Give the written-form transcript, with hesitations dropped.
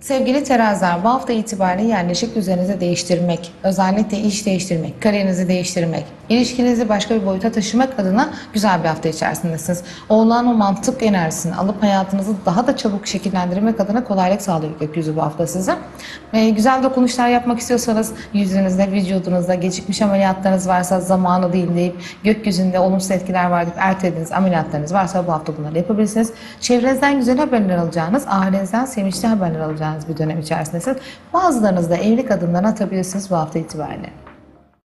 Sevgili teraziler, bu hafta itibariyle yerleşik düzeninizi değiştirmek, özellikle iş değiştirmek, kariyerinizi değiştirmek, ilişkinizi başka bir boyuta taşımak adına güzel bir hafta içerisindesiniz. Oğlan o mantık enerjisini alıp hayatınızı daha da çabuk şekillendirmek adına kolaylık sağlıyor gökyüzü bu hafta size. Güzel dokunuşlar yapmak istiyorsanız yüzünüzde, vücudunuzda gecikmiş ameliyatlarınız varsa zamanı değil deyip gökyüzünde olumsuz etkiler var deyip ertelediğiniz ameliyatlarınız varsa bu hafta bunları yapabilirsiniz. Çevrenizden güzel haberler alacağınız, ailenizden sevinçli haberler alacağınız bir dönem içerisindesiniz. Bazılarınız da evlilik adımlarını atabilirsiniz bu hafta itibariyle.